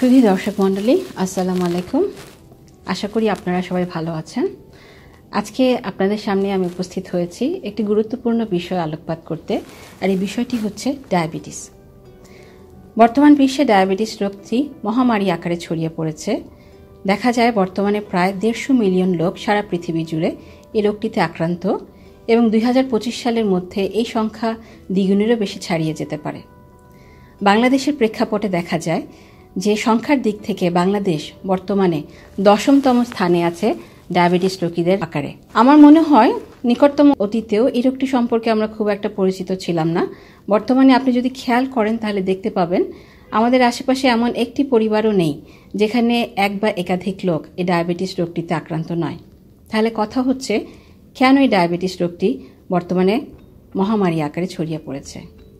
সুধী দর্শক মণ্ডলী, আসসালামু আলাইকুম। আশা করি আপনারা সবাই ভালো আছেন। আজকে আপনাদের সামনে আমি উপস্থিত হয়েছি একটি গুরুত্বপূর্ণ বিষয় আলোকপাত করতে, আর এই বিষয়টি হচ্ছে ডায়াবেটিস। বর্তমান বিশ্বে ডায়াবেটিস রোগটি মহামারী আকারে ছড়িয়ে পড়েছে। দেখা যায় বর্তমানে প্রায় 150 মিলিয়ন লোক সারা পৃথিবী জুড়ে এই রোগটিতে আক্রান্ত এবং 2025 সালের মধ্যে এই সংখ্যা দ্বিগুণেরও বেশি ছাড়িয়ে যেতে পারে। বাংলাদেশের প্রেক্ষাপটে দেখা যায় যে সংখ্যার দিক থেকে বাংলাদেশ বর্তমানে 10তম স্থানে আছে ডায়াবেটিস রোগীদের আকারে। আমার মনে হয় নিকটতম অতীতেও এই রোগটি সম্পর্কে আমরা খুব একটা পরিচিত ছিলাম না। বর্তমানে আপনি যদি খেয়াল করেন তাহলে দেখতে পাবেন আমাদের আশেপাশে এমন একটি পরিবারও নেই যেখানে এক বা একাধিক লোক এই ডায়াবেটিস রোগটিতে আক্রান্ত নয়। তাহলে কথা হচ্ছে কেন এই ডায়াবেটিস রোগটি বর্তমানে মহামারী আকারে ছড়িয়ে পড়েছে।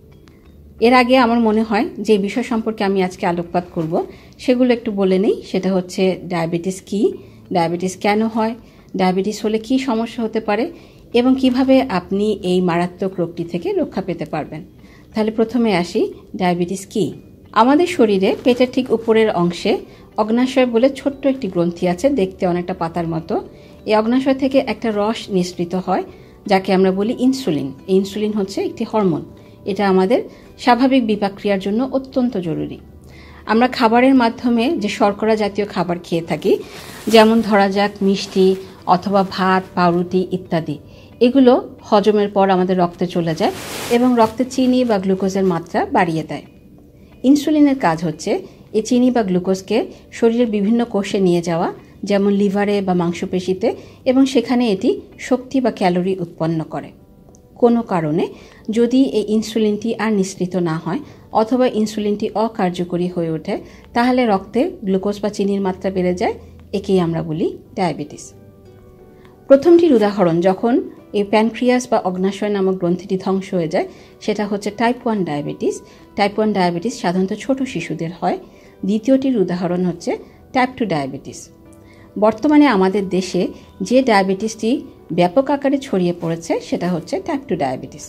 এর আগে আমার মনে হয় যে বিষয় সম্পর্কে আমি আজকে আলোকপাত করব সেগুলো একটু বলে নেই। সেটা হচ্ছে ডায়াবেটিস কি, ডায়াবেটিস কেন হয়, ডায়াবেটিস হলে কি সমস্যা হতে পারে এবং কিভাবে আপনি এই মারাত্মক রোগটি থেকে রক্ষা পেতে পারবেন। তাহলে প্রথমে আসি, ডায়াবেটিস কি। আমাদের শরীরে পেটের ঠিক উপরের অংশে অগ্নাশয় বলে ছোট্ট একটি গ্রন্থি আছে, দেখতে অনেকটা পাতার মতো। এই অগ্নাশয় থেকে একটা রস নিঃসৃত হয় যাকে আমরা বলি ইনসুলিন। এই ইনসুলিন হচ্ছে একটি হরমোন। এটা আমাদের স্বাভাবিক বিপাক্রিয়ার জন্য অত্যন্ত জরুরি। আমরা খাবারের মাধ্যমে যে শর্করা জাতীয় খাবার খেয়ে থাকি, যেমন ধরা যাক মিষ্টি অথবা ভাত, পাউরুটি ইত্যাদি, এগুলো হজমের পর আমাদের রক্তে চলে যায় এবং রক্তে চিনি বা গ্লুকোজের মাত্রা বাড়িয়ে দেয়। ইনসুলিনের কাজ হচ্ছে এই চিনি বা গ্লুকোজকে শরীরের বিভিন্ন কোষে নিয়ে যাওয়া, যেমন লিভারে বা মাংসপেশিতে, এবং সেখানে এটি শক্তি বা ক্যালোরি উৎপন্ন করে। কোনো কারণে যদি এই ইনসুলিনটি আর নিঃসৃত না হয় অথবা ইনসুলিনটি অকার্যকরী হয়ে ওঠে, তাহলে রক্তে গ্লুকোজ বা চিনির মাত্রা বেড়ে যায়। একেই আমরা বলি ডায়াবেটিস। প্রথমটির উদাহরণ যখন এই প্যানক্রিয়াস বা অগ্নাশয় নামক গ্রন্থিটি ধ্বংস হয়ে যায়, সেটা হচ্ছে টাইপ 1 ডায়াবেটিস। টাইপ 1 ডায়াবেটিস সাধারণত ছোট শিশুদের হয়। দ্বিতীয়টির উদাহরণ হচ্ছে টাইপ 2 ডায়াবেটিস। বর্তমানে আমাদের দেশে যে ডায়াবেটিসটি ব্যাপক আকারে ছড়িয়ে পড়েছে সেটা হচ্ছে টাইপ 2 ডায়াবেটিস।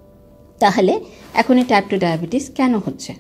তাহলে এখন এই টাইপ 2 ডায়াবেটিস কেন হচ্ছে?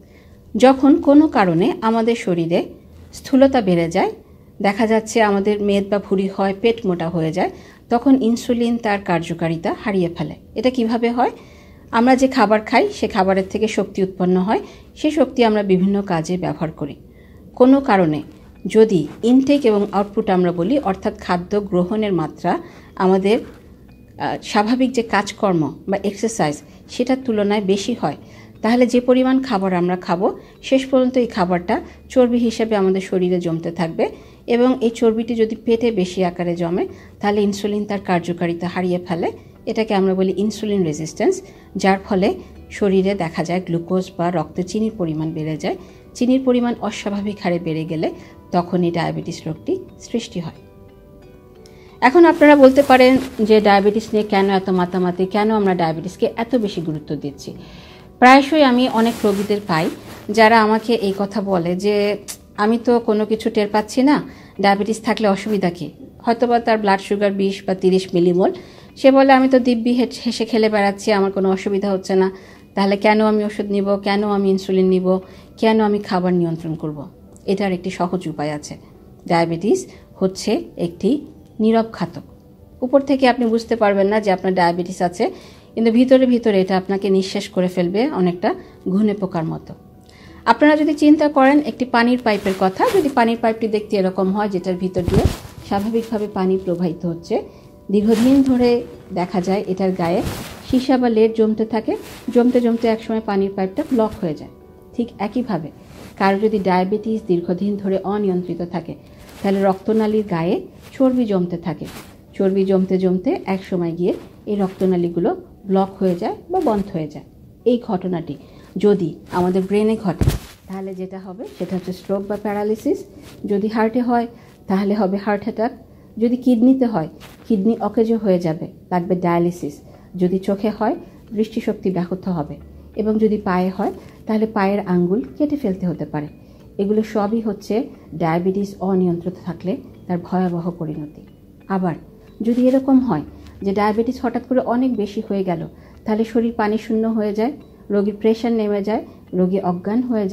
যখন কোনো কারণে আমাদের শরীরে স্থূলতা বেড়ে যায়, দেখা যাচ্ছে আমাদের মেদ বা ভুঁড়ি হয়, পেট মোটা হয়ে যায়, তখন ইনসুলিন তার কার্যকারিতা হারিয়ে ফেলে। এটা কিভাবে হয়? আমরা যে খাবার খাই সে খাবারের থেকে শক্তি উৎপন্ন হয়, সেই শক্তি আমরা বিভিন্ন কাজে ব্যবহার করি। কোনো কারণে যদি ইনটেক এবং আউটপুট আমরা বলি, অর্থাৎ খাদ্য গ্রহণের মাত্রা আমাদের স্বাভাবিক যে কাজকর্ম বা এক্সারসাইজ সেটার তুলনায় বেশি হয়, তাহলে যে পরিমাণ খাবার আমরা খাবো শেষ পর্যন্ত এই খাবারটা চর্বি হিসেবে আমাদের শরীরে জমতে থাকবে এবং এই চর্বিটি যদি পেটে বেশি আকারে জমে তাহলে ইনসুলিন তার কার্যকারিতা হারিয়ে ফেলে। এটাকে আমরা বলি ইনসুলিন রেজিস্ট্যান্স, যার ফলে শরীরে দেখা যায় গ্লুকোজ বা রক্তে চিনির পরিমাণ বেড়ে যায়। চিনির পরিমাণ অস্বাভাবিক হারে বেড়ে গেলে তখন এই ডায়াবেটিস রোগটি সৃষ্টি হয়। এখন আপনারা বলতে পারেন যে ডায়াবেটিস নিয়ে কেন এত মাতামাতি, কেন আমরা ডায়াবেটিসকে এত বেশি গুরুত্ব দিচ্ছি। প্রায়শই আমি অনেক রোগীদের পাই যারা আমাকে এই কথা বলে যে আমি তো কোনো কিছু টের পাচ্ছি না, ডায়াবেটিস থাকলে অসুবিধা কি? হয়তোবা তার ব্লাড সুগার 20 বা 30 মিলিমোল, সে বলে আমি তো দিব্যি হেসে খেলে বেড়াচ্ছি, আমার কোনো অসুবিধা হচ্ছে না, তাহলে কেন আমি ওষুধ নিব, কেন আমি ইনসুলিন নিব, কেন আমি খাবার নিয়ন্ত্রণ করব? এটার একটি সহজ উপায় আছে। ডায়াবেটিস হচ্ছে একটি নীরব ঘাতক। উপর থেকে আপনি বুঝতে পারবেন না যে আপনার ডায়াবেটিস আছে, কিন্তু ভিতরে ভিতরে এটা আপনাকে নিঃশেষ করে ফেলবে, অনেকটা ঘুনে পোকার মতো। আপনারা যদি চিন্তা করেন একটি পানির পাইপের কথা, যদি পানির পাইপটি দেখতে এরকম হয় যেটার ভিতর দিয়ে স্বাভাবিকভাবে পানি প্রবাহিত হচ্ছে, দীর্ঘদিন ধরে দেখা যায় এটার গায়ে সীসা বা লেড জমতে থাকে, জমতে জমতে একসময় পানির পাইপটা ব্লক হয়ে যায়। ঠিক একইভাবে কারো যদি ডায়াবেটিস দীর্ঘদিন ধরে অনিয়ন্ত্রিত থাকে, তাহলে রক্তনালীর গায়ে চর্বি জমতে থাকে। চর্বি জমতে জমতে এক সময় গিয়ে এই রক্তনালীগুলো ব্লক হয়ে যায় বা বন্ধ হয়ে যায়। এই ঘটনাটি যদি আমাদের ব্রেনে ঘটে তাহলে যেটা হবে সেটা হচ্ছে স্ট্রোক বা প্যারালিসিস। যদি হার্টে হয় তাহলে হবে হার্ট অ্যাটাক। যদি কিডনিতে হয় কিডনি অকেজো হয়ে যাবে, লাগবে ডায়ালিসিস। যদি চোখে হয় দৃষ্টিশক্তি ব্যাহত হবে, এবং যদি পায়ে হয় তাহলে পায়ের আঙ্গুল কেটে ফেলতে হতে পারে। এগুলো সবই হচ্ছে ডায়াবেটিস অনিয়ন্ত্রিত থাকলে তার ভয়াবহ পরিণতি। আবার যদি এরকম হয় যে ডায়াবেটিস হঠাৎ করে অনেক বেশি হয়ে গেল, তাহলে শরীর পানি শূন্য হয়ে যায়, রোগীর প্রেশার নেমে যায়, রোগী অজ্ঞান হয়ে যায়,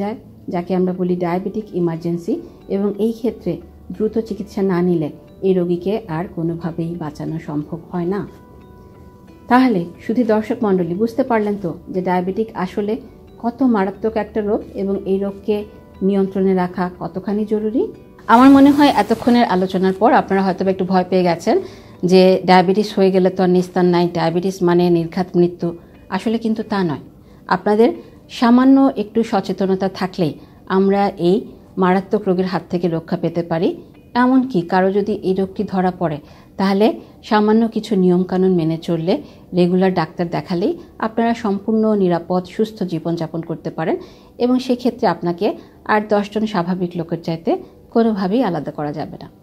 যাকে আমরা বলি ডায়াবেটিক ইমার্জেন্সি, এবং এই ক্ষেত্রে দ্রুত চিকিৎসা না নিলে এই রোগীকে আর কোনোভাবেই বাঁচানো সম্ভব হয় না। তাহলে শুধু দর্শক মণ্ডলী, বুঝতে পারলেন তো যে ডায়াবেটিক আসলে কত মারাত্মক একটা রোগ এবং এই রোগকে নিয়ন্ত্রণে রাখা কতখানি জরুরি। আমার মনে হয় এতক্ষণের আলোচনার পর আপনারা হয়তো একটু ভয় পেয়ে গেছেন যে ডায়াবেটিস হয়ে গেলে তো আর নিস্তার নাই, ডায়াবেটিস মানে নির্ঘাত মৃত্যু। আসলে কিন্তু তা নয়। আপনাদের সামান্য একটু সচেতনতা থাকলেই আমরা এই মারাত্মক রোগের হাত থেকে রক্ষা পেতে পারি। এমনকি কারো যদি এই রোগটি ধরা পড়ে তাহলে সামান্য কিছু নিয়মকানুন মেনে চললে, রেগুলার ডাক্তার দেখালেই আপনারা সম্পূর্ণ নিরাপদ সুস্থ জীবনযাপন করতে পারেন, এবং সেক্ষেত্রে আপনাকে আর 10 জন স্বাভাবিক লোকের চাইতে কোনোভাবেই আলাদা করা যাবে না।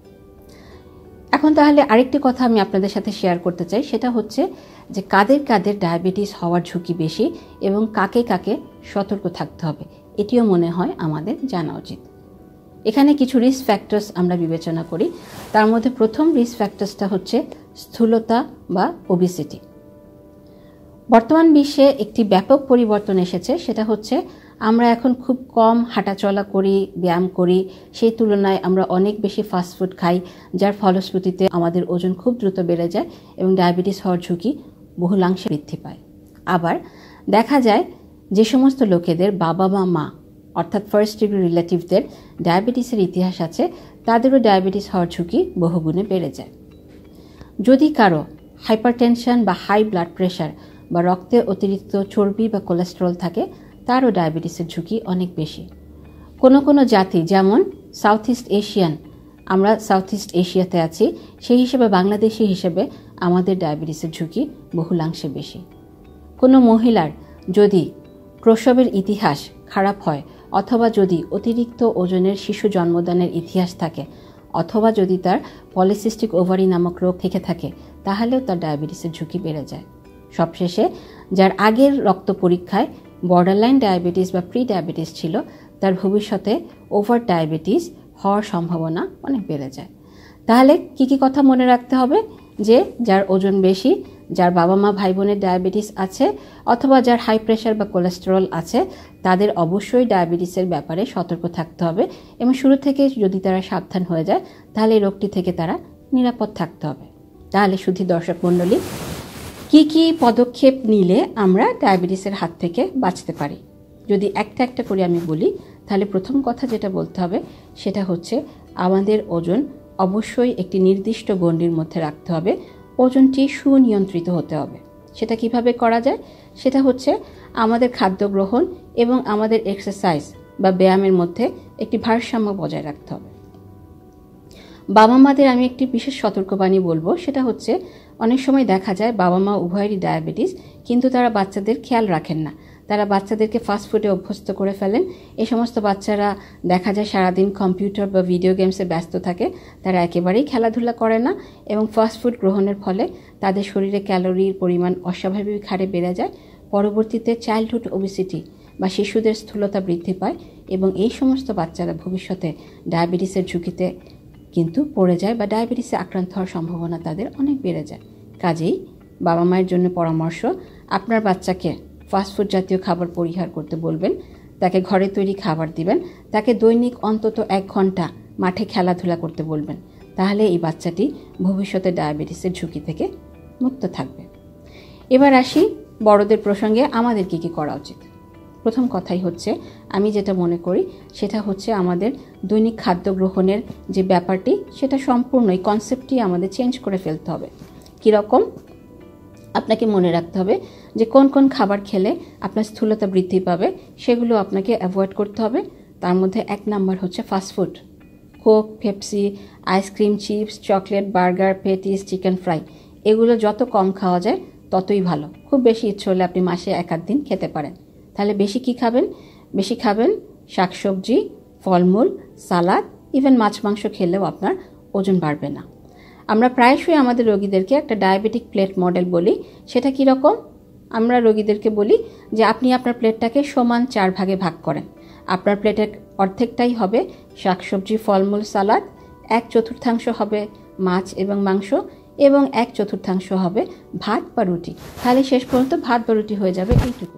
এখন তাহলে আরেকটি কথা আমি আপনাদের সাথে শেয়ার করতে চাই, সেটা হচ্ছে যে কাদের কাদের ডায়াবেটিস হওয়ার ঝুঁকি বেশি এবং কাকে কাকে সতর্ক থাকতে হবে, এটিও মনে হয় আমাদের জানা উচিত। এখানে কিছু রিস্ক ফ্যাক্টরস আমরা বিবেচনা করি। তার মধ্যে প্রথম রিস্ক ফ্যাক্টরসটা হচ্ছে স্থূলতা বা ওবেসিটি। বর্তমান বিশ্বে একটি ব্যাপক পরিবর্তন এসেছে, সেটা হচ্ছে আমরা এখন খুব কম হাঁটাচলা করি, ব্যায়াম করি, সেই তুলনায় আমরা অনেক বেশি ফাস্টফুড খাই, যার ফলশ্রুতিতে আমাদের ওজন খুব দ্রুত বেড়ে যায় এবং ডায়াবেটিস হওয়ার ঝুঁকি বহুলাংশে বৃদ্ধি পায়। আবার দেখা যায় যে সমস্ত লোকেদের বাবা বা মা অর্থাৎ ফার্স্ট ডিগ্রি রিলেটিভদের ডায়াবেটিসের ইতিহাস আছে, তাদেরও ডায়াবেটিস হওয়ার ঝুঁকি বহুগুণে বেড়ে যায়। যদি কারো হাইপারটেনশন বা হাই ব্লাড প্রেশার বা রক্তে অতিরিক্ত চর্বি বা কোলেস্টেরল থাকে, তারও ডায়াবেটিসের ঝুঁকি অনেক বেশি। কোনো কোনো জাতি, যেমন সাউথ ইস্ট এশিয়ান, আমরা সাউথ ইস্ট এশিয়াতে আছি, সেই হিসেবে বাংলাদেশি হিসেবে আমাদের ডায়াবেটিসের ঝুঁকি বহুলাংশে বেশি। কোনো মহিলার যদি প্রসবের ইতিহাস খারাপ হয়, অথবা যদি অতিরিক্ত ওজনের শিশু জন্মদানের ইতিহাস থাকে, অথবা যদি তার পলিসিস্টিক ওভারি নামক রোগ থেকে থাকে, তাহলেও তার ডায়াবেটিসের ঝুঁকি বেড়ে যায়। সবশেষে যার আগের রক্ত পরীক্ষায় বর্ডারলাইন ডায়াবেটিস বা প্রি ডায়াবেটিস ছিল, তার ভবিষ্যতে ওভার ডায়াবেটিস হওয়ার সম্ভাবনা অনেক বেড়ে যায়। তাহলে কি কি কথা মনে রাখতে হবে? যে যার ওজন বেশি, যার বাবা মা ভাই বোনের ডায়াবেটিস আছে, অথবা যার হাই প্রেশার বা কোলেস্টেরল আছে, তাদের অবশ্যই ডায়াবেটিসের ব্যাপারে সতর্ক থাকতে হবে, এবং শুরু থেকে যদি তারা সাবধান হয়ে যায় তাহলে এই রোগটি থেকে তারা নিরাপদ থাকতে হবে। তাহলে শুধু দর্শক মণ্ডলী, কি কি পদক্ষেপ নিলে আমরা ডায়াবেটিসের হাত থেকে বাঁচতে পারি যদি একটা একটা করে আমি বলি, তাহলে প্রথম কথা যেটা বলতে হবে সেটা হচ্ছে আমাদের ওজন অবশ্যই একটি নির্দিষ্ট গণ্ডির মধ্যে রাখতে হবে। ওজনটি সুনিয়ন্ত্রিত হতে হবে। সেটা কিভাবে করা যায়? সেটা হচ্ছে আমাদের খাদ্য গ্রহণ এবং আমাদের এক্সারসাইজ বা ব্যায়ামের মধ্যে একটি ভারসাম্য বজায় রাখতে হবে। বাবা মাদের আমি একটি বিশেষ সতর্কবাণী বলবো, সেটা হচ্ছে অনেক সময় দেখা যায় বাবা মা উভয়েরই ডায়াবেটিস, কিন্তু তারা বাচ্চাদের খেয়াল রাখেন না। তারা বাচ্চাদেরকে ফাস্টফুডে অভ্যস্ত করে ফেলেন। এই সমস্ত বাচ্চারা দেখা যায় সারাদিন কম্পিউটার বা ভিডিও গেমসে ব্যস্ত থাকে, তারা একেবারেই খেলাধুলা করে না, এবং ফাস্টফুড গ্রহণের ফলে তাদের শরীরে ক্যালোরির পরিমাণ অস্বাভাবিক হারে বেড়ে যায়। পরবর্তীতে চাইল্ডহুড ওবেসিটি বা শিশুদের স্থূলতা বৃদ্ধি পায়, এবং এই সমস্ত বাচ্চারা ভবিষ্যতে ডায়াবেটিসের ঝুঁকিতে কিন্তু পড়ে যায় বা ডায়াবেটিসে আক্রান্ত হওয়ার সম্ভাবনা তাদের অনেক বেড়ে যায়। কাজেই বাবা মায়ের জন্য পরামর্শ, আপনার বাচ্চাকে ফাস্টফুড জাতীয় খাবার পরিহার করতে বলবেন, তাকে ঘরে তৈরি খাবার দিবেন, তাকে দৈনিক অন্তত 1 ঘন্টা মাঠে খেলাধুলা করতে বলবেন। তাহলে এই বাচ্চাটি ভবিষ্যতে ডায়াবেটিসের ঝুঁকি থেকে মুক্ত থাকবে। এবার আসি বড়দের প্রসঙ্গে আমাদের কি কি করা উচিত। প্রথম কথাই হচ্ছে, আমি যেটা মনে করি সেটা হচ্ছে আমাদের দৈনিক খাদ্য গ্রহণের যে ব্যাপারটি, সেটা সম্পূর্ণ এই কনসেপ্টটি আমাদের চেঞ্জ করে ফেলতে হবে। কীরকম? আপনাকে মনে রাখতে হবে যে কোন কোন খাবার খেলে আপনার স্থূলতা বৃদ্ধি পাবে, সেগুলো আপনাকে অ্যাভয়েড করতে হবে। তার মধ্যে 1 নাম্বার হচ্ছে fast food, Coke, Pepsi, ice cream, chips, chocolate, burger, patties, chicken fry, এগুলো যত কম খাওয়া যায় ততই ভালো। খুব বেশি ইচ্ছে হলে আপনি মাসে 1-8 দিন খেতে পারেন। তাহলে বেশি কি খাবেন? বেশি খাবেন শাকসবজি, ফলমূল, সালাদ, ইভেন মাছ মাংস খেলেও আপনার ওজন বাড়বে না। আমরা প্রায়শই আমাদের রোগীদেরকে একটা ডায়াবেটিক প্লেট মডেল বলি। সেটা কি রকম? আমরা রোগীদেরকে বলি যে আপনি আপনার প্লেটটাকে সমান 4 ভাগে ভাগ করেন। আপনার প্লেটের অর্ধেকটাই হবে শাকসবজি, ফলমূল, সালাদ, 1/4 হবে মাছ এবং মাংস, এবং 1/4 হবে ভাত বা রুটি। তাহলে শেষ পর্যন্ত ভাত বা রুটি হয়ে যাবে এইটুকু।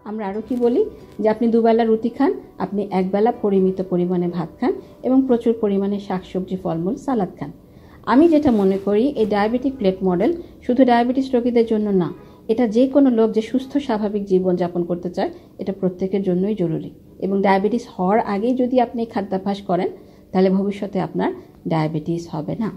আমরা আরও কি বলি যে আপনি দুবেলা রুটি খান, আপনি একবেলা পরিমিত পরিমাণে ভাত খান এবং প্রচুর পরিমাণে শাকসবজি, ফলমূল, সালাদ খান। আমি যেটা মনে করি এই ডায়াবেটিক প্লেট মডেল শুধু ডায়াবেটিস রোগীদের জন্য না, এটা যে কোনো লোক যে সুস্থ স্বাভাবিক জীবনযাপন করতে চায় এটা প্রত্যেকের জন্যই জরুরি। এবং ডায়াবেটিস হওয়ার আগেই যদি আপনি খাদ্যাভ্যাস করেন তাহলে ভবিষ্যতে আপনার ডায়াবেটিস হবে না।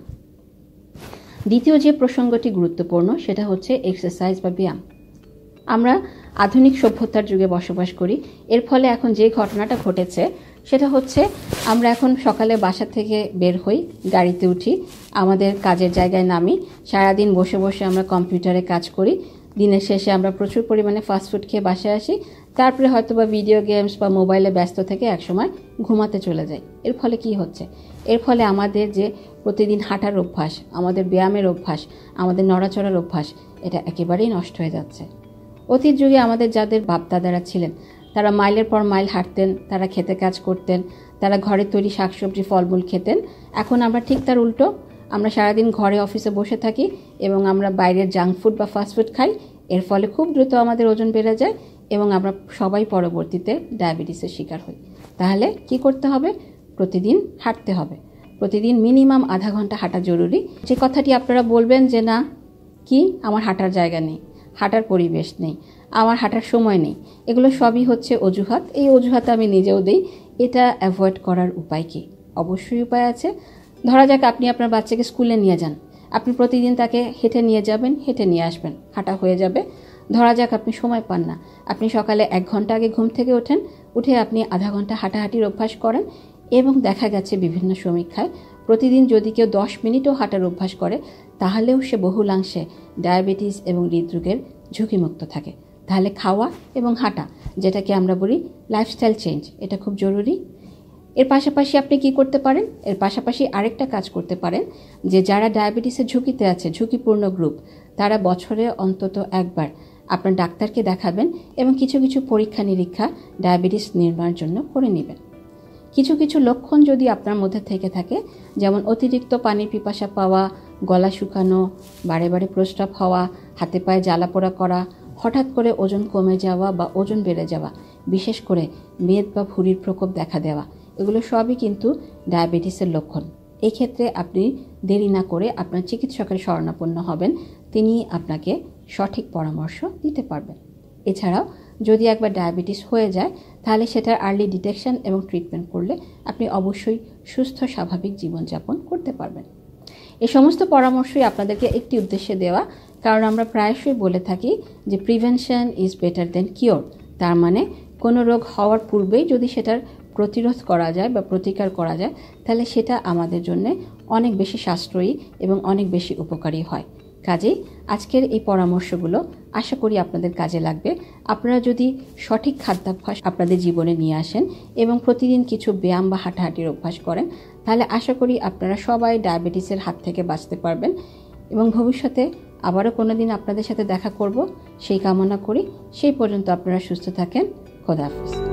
দ্বিতীয় যে প্রসঙ্গটি গুরুত্বপূর্ণ সেটা হচ্ছে এক্সারসাইজ বা ব্যায়াম। আমরা আধুনিক সভ্যতার যুগে বসবাস করি, এর ফলে এখন যে ঘটনাটা ঘটেছে সেটা হচ্ছে আমরা এখন সকালে বাসা থেকে বের হই, গাড়িতে উঠি, আমাদের কাজের জায়গায় নামি, সারাদিন বসে বসে আমরা কম্পিউটারে কাজ করি, দিনের শেষে আমরা প্রচুর পরিমাণে ফাস্টফুড খেয়ে বাসায় আসি, তারপরে হয়তো বা ভিডিও গেমস বা মোবাইলে ব্যস্ত থেকে একসময় ঘুমাতে চলে যাই। এর ফলে কি হচ্ছে? এর ফলে আমাদের যে প্রতিদিন হাঁটার অভ্যাস, আমাদের ব্যায়ামের অভ্যাস, আমাদের নড়াচড়ার অভ্যাস এটা একেবারেই নষ্ট হয়ে যাচ্ছে। অতীত যুগে আমাদের যাদের বাপদাদারা ছিলেন তারা মাইলের পর মাইল হাঁটতেন, তারা খেতে কাজ করতেন, তারা ঘরে তৈরি শাকসবজি, ফলমূল খেতেন। এখন আমরা ঠিক তার উল্টো, আমরা সারাদিন ঘরে অফিসে বসে থাকি এবং আমরা বাইরের জাঙ্ক ফুড বা ফাস্টফুড খাই। এর ফলে খুব দ্রুত আমাদের ওজন বেড়ে যায় এবং আমরা সবাই পরবর্তীতে ডায়াবেটিসের শিকার হই। তাহলে কি করতে হবে? প্রতিদিন হাঁটতে হবে, প্রতিদিন মিনিমাম আধা ঘন্টা হাঁটা জরুরি। যে কথাটি আপনারা বলবেন যে না, কি আমার হাঁটার জায়গা নেই, হাঁটার পরিবেশ নেই, আমার হাঁটার সময় নেই, এগুলো সবই হচ্ছে অজুহাত। এই অজুহাত আমি নিজেও দিই। এটা অ্যাভয়েড করার উপায় কি? অবশ্যই উপায় আছে। ধরা যাক আপনি আপনার বাচ্চাকে স্কুলে নিয়ে যান, আপনি প্রতিদিন তাকে হেঁটে নিয়ে যাবেন, হেঁটে নিয়ে আসবেন, হাঁটা হয়ে যাবে। ধরা যাক আপনি সময় পান না, আপনি সকালে 1 ঘন্টা আগে ঘুম থেকে ওঠেন, উঠে আপনি আধা ঘন্টা হাঁটাহাঁটির অভ্যাস করেন এবং দেখা গেছে বিভিন্ন সমীক্ষায় প্রতিদিন যদি কেউ 10 মিনিটও হাঁটার অভ্যাস করে তাহলেও সে বহুলাংশে ডায়াবেটিস এবং হৃদরোগের ঝুঁকিমুক্ত থাকে। তাহলে খাওয়া এবং হাঁটা, যেটাকে আমরা বলি লাইফস্টাইল চেঞ্জ, এটা খুব জরুরি। এর পাশাপাশি আপনি কি করতে পারেন? এর পাশাপাশি আরেকটা কাজ করতে পারেন যে যারা ডায়াবেটিসের ঝুঁকিতে আছে, ঝুঁকিপূর্ণ গ্রুপ, তারা বছরে অন্তত একবার আপনার ডাক্তারকে দেখাবেন এবং কিছু কিছু পরীক্ষা নিরীক্ষা ডায়াবেটিস নির্ণয়ের জন্য করে নেবেন। কিছু কিছু লক্ষণ যদি আপনার মধ্যে থেকে থাকে, যেমন অতিরিক্ত পানির পিপাসা পাওয়া, গলা শুকানো, বারে বারে প্রস্রাব হওয়া, হাতে পায়ে জ্বালাপোড়া করা, হঠাৎ করে ওজন কমে যাওয়া বা ওজন বেড়ে যাওয়া, বিশেষ করে মেদ বা ভুঁড়ির প্রকোপ দেখা দেওয়া, এগুলো সবই কিন্তু ডায়াবেটিসের লক্ষণ। এই ক্ষেত্রে আপনি দেরি না করে আপনার চিকিৎসকের শরণাপন্ন হবেন, তিনি আপনাকে সঠিক পরামর্শ দিতে পারবেন। এছাড়াও যদি একবার ডায়াবেটিস হয়ে যায় তাহলে সেটার আর্লি ডিটেকশন এবং ট্রিটমেন্ট করলে আপনি অবশ্যই সুস্থ স্বাভাবিক জীবনযাপন করতে পারবেন। এই সমস্ত পরামর্শই আপনাদেরকে একটি উদ্দেশ্যে দেওয়া, কারণ আমরা প্রায়শই বলে থাকি যে prevention is better than cure. তার মানে কোনো রোগ হওয়ার পূর্বেই যদি সেটার প্রতিরোধ করা যায় বা প্রতিকার করা যায় তাহলে সেটা আমাদের জন্য অনেক বেশি সাশ্রয়ী এবং অনেক বেশি উপকারী হয়। কাজেই আজকের এই পরামর্শগুলো আশা করি আপনাদের কাজে লাগবে। আপনারা যদি সঠিক খাদ্যাভ্যাস আপনাদের জীবনে নিয়ে আসেন এবং প্রতিদিন কিছু ব্যায়াম বা হাঁটাহাঁটির অভ্যাস করেন তাহলে আশা করি আপনারা সবাই ডায়াবেটিসের হাত থেকে বাঁচতে পারবেন এবং ভবিষ্যতে আবারও কোনো দিন আপনাদের সাথে দেখা করব সেই কামনা করি। সেই পর্যন্ত আপনারা সুস্থ থাকেন। খোদা হাফেজ।